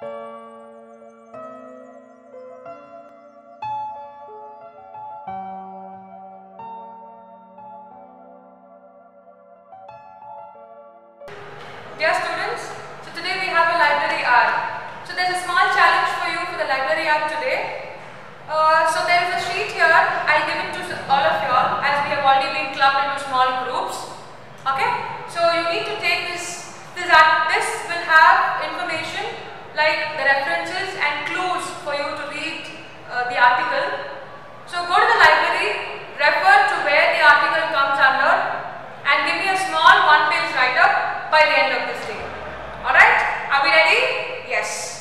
Dear students, so today we have a library hour. So there is a small challenge for you for the library hour today. So there is a sheet here. I'll give it to all of you all as we have already been clubbed into small groups. Okay? So you need to take this. This will have information like the references and clues for you to read the article. So go to the library, refer to where the article comes under, and give me a small one-page write-up by the end of this day. Alright? Are we ready? Yes.